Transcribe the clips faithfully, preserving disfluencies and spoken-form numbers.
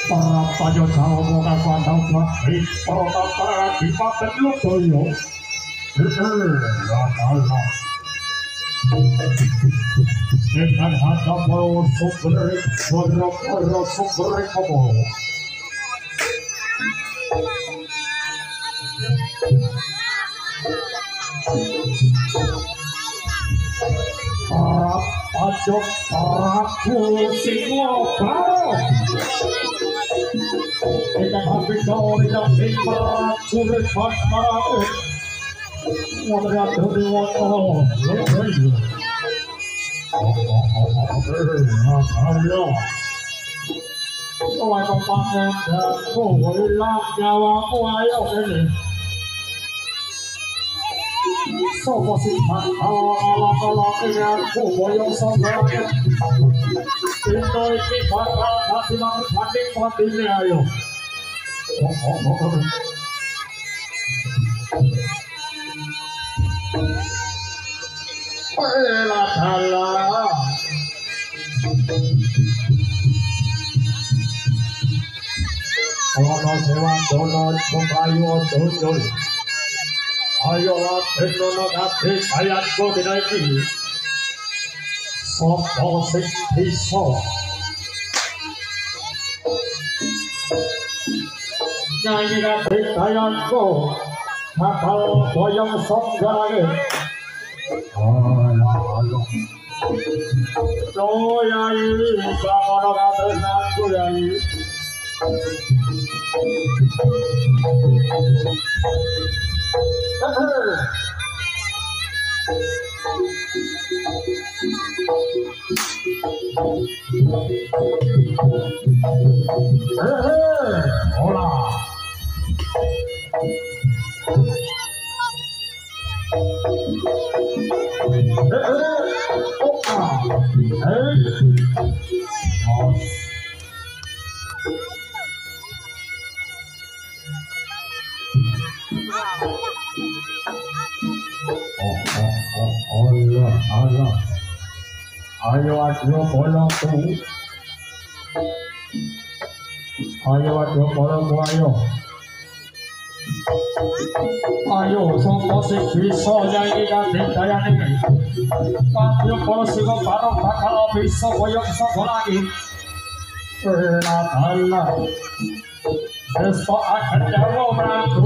para tayo jawa muka pandang bakti para tatara di paten ludoyo lala dengan harga bawa sumber boro-boro sumber komo para pajok Prabu Singobaro dengan hati kau tidak tinggal sulit pasmaraku warga dari warga lebih Natalia kau akan pakai dan kau hilang nyawaku ayo ini sopo simpan ala-ala dengan ku boyong sombongnya Indo ini bakal hati mampir banding-bandingnya ayo oh oh oh Elah-elah Ono sewa dono kumrayu dono ayo laten nono ngati kayatku dinaiki sopo sing bisa nyanyi ngati kayatku bakal boyong songgane alah-alah oh yai bangono ngatresnanku yai hola ayo aduh bolongku ayo aduh bolongku ayo ayo sopo sing bisa nyanyi kanthi dayane Padha para sing bareng bakal bisa koyo sapa lagi Natalia wis kok akan jawa Prabu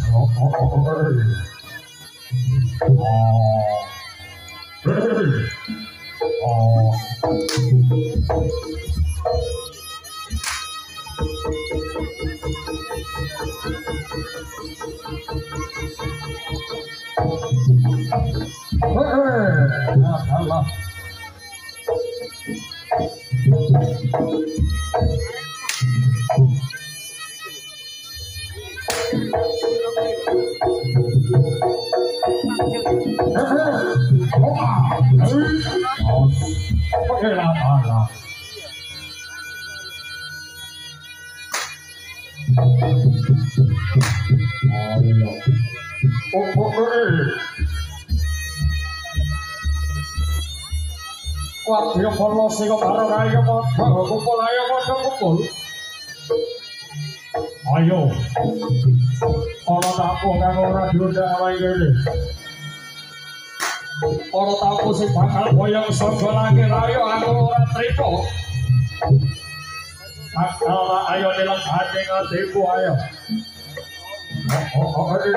oh Allah Wadya para sing bareng ayo padha kumpul ayo padha kumpul ayo ana tamu kang ora diundang wae kene ana tamu sing bakal boyong saka langit ayo aku ora trimo bakal ayo deleng hati ngatiku ayo oh oh oh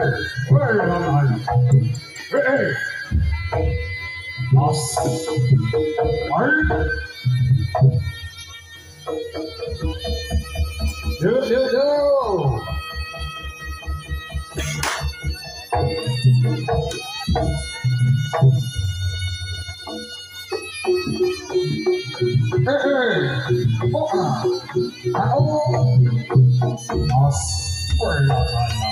eh Mas, Mark, do do do. Hey, hey, oh ah, oh, Mas, wala wala.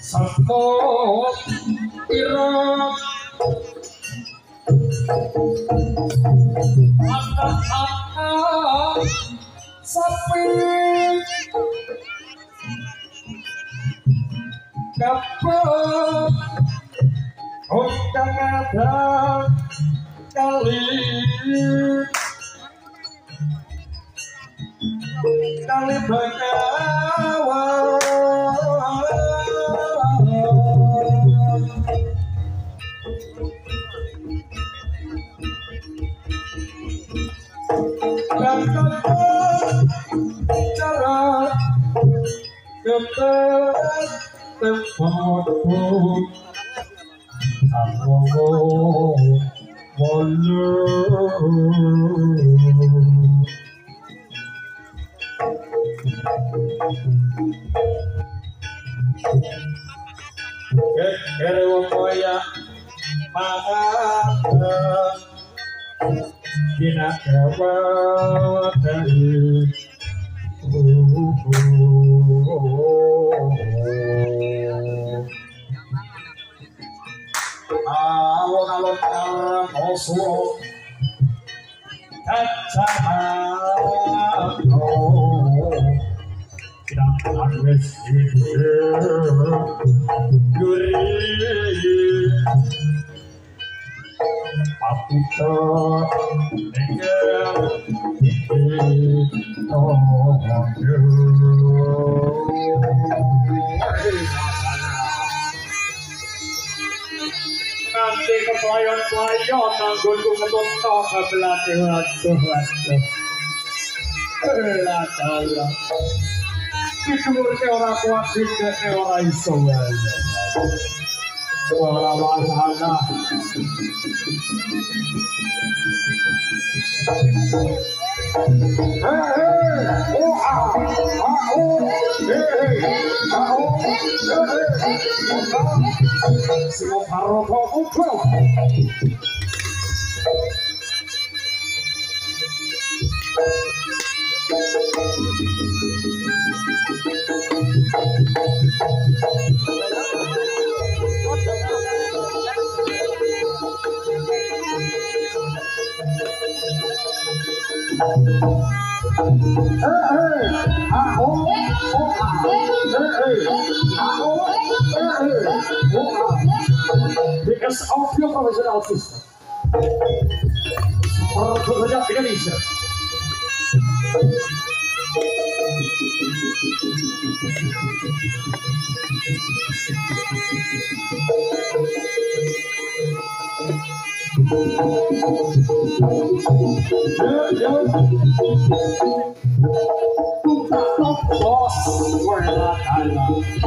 Sabto irot Anak-anak sapi kapal undang ada kali kali bengawan dan cara kebetulan tempatku aku walu kere wong kaya maaf dina kawatari alon-alon oslo kacamata tidak harus gurih apita dengan itu nanti keplayon-playon nanggunku ketuntok kebelatih waduh waduh lah Disuruhnya orang kuat sindahnya orang iso orang wahana hei hei oh ah ah oh hei hei ah oh hei hei semua paropo upo Because of your professional system, Pertugas Indonesia. Bos, wala kala.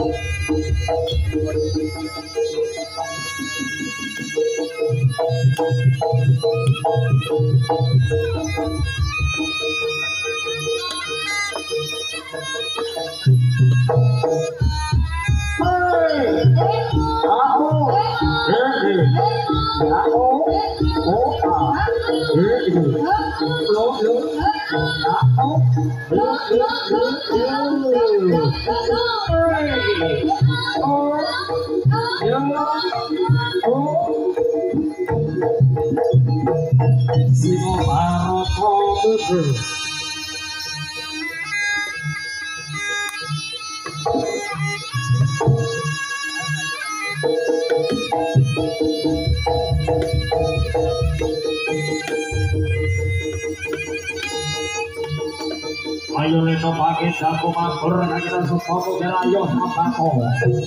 Ayo leno pagi jago makur kita supaya kerayo sampako.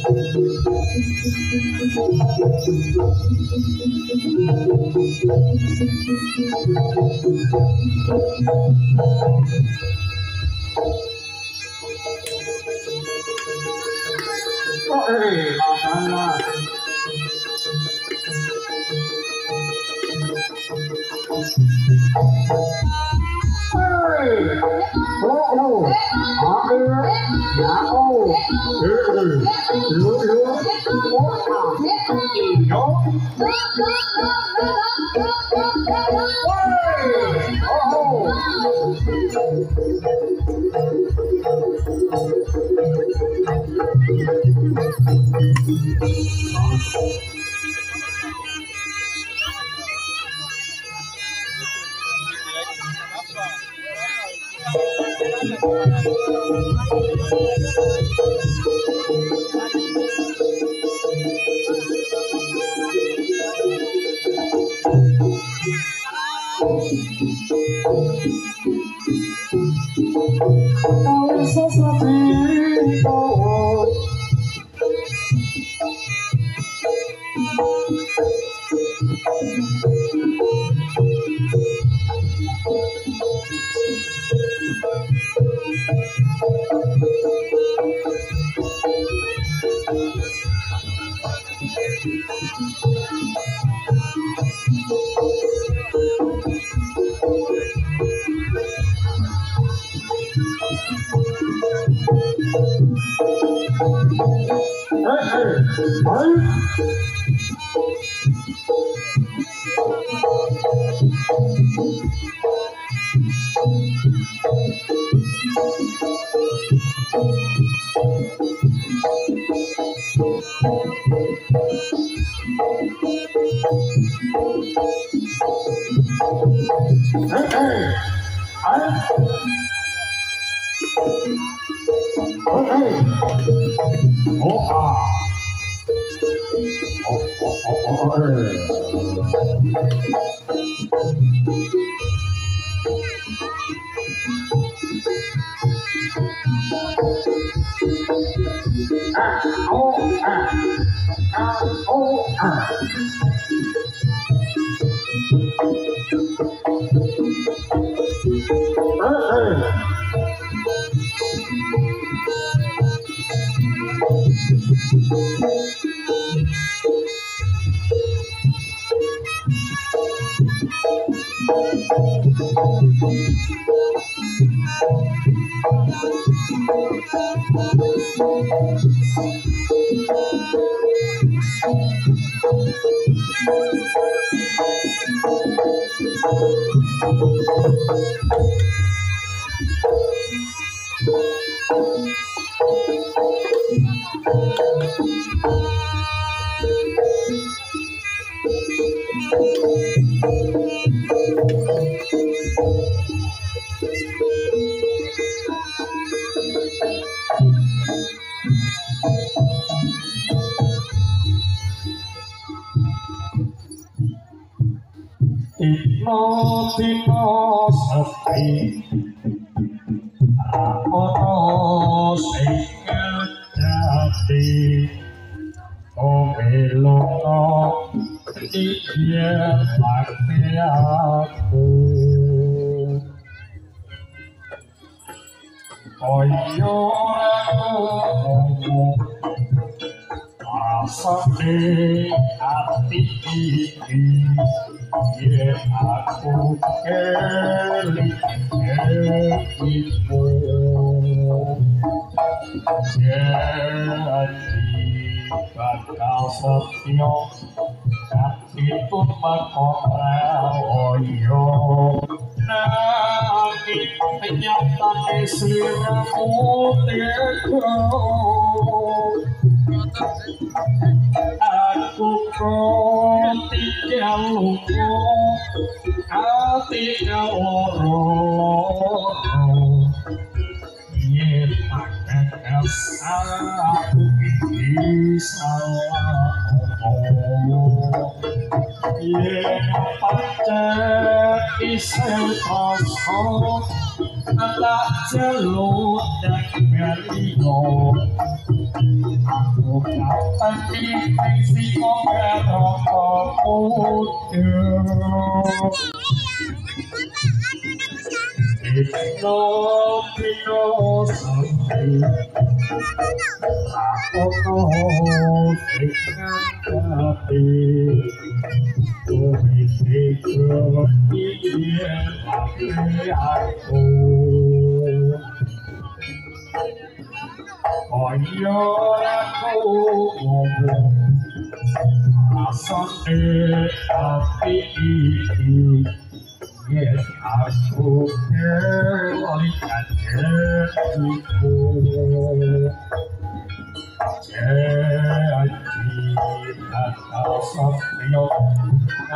Oh eh, masalah.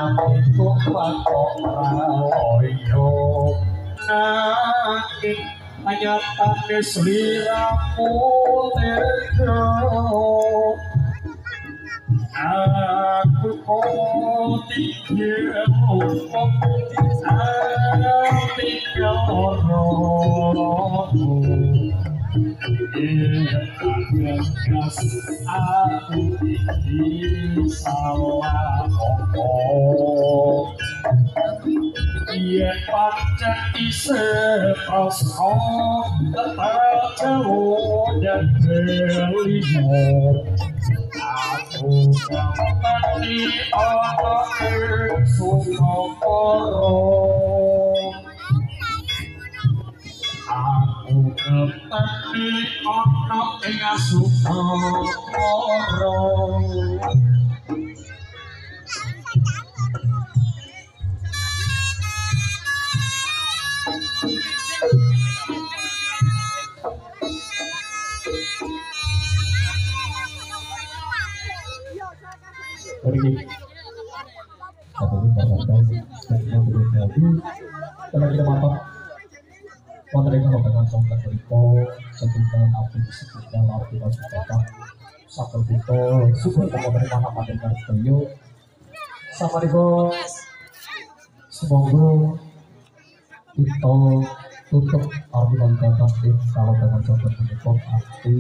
itu pakok rawoyo nanging nyatane sliramu tega aku kok tinggal kok tinggal aku ini salah ngomong iya pancen ise prosko tetap jauh dan terlimu aku kembali ana ing Sukapara aku kembali ana ing Sukapara Ini satu karena kita mantap menerima dengan tongkat beriko sekitar api sekitar api sekitar satu itu syukur kamu menerima nama dengan setuju sama diko semoga kita tutup argumen kata kalau dengan tongkat beriko api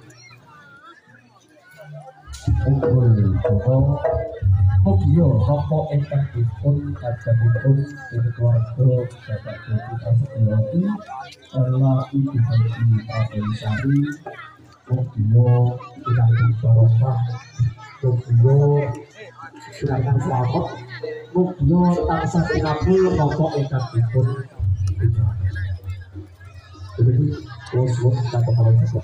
unggul Joko Mugio Ropo ingkang dipun kajabipun ing keluarga Bapak Dodi Prasetyoati ela ibu bagi Prabelisari Mugio pinanggih barokah Mugio silakan selamat Mugio tansah pinanggih Ropo ingkang dipun begitu terus kita kembali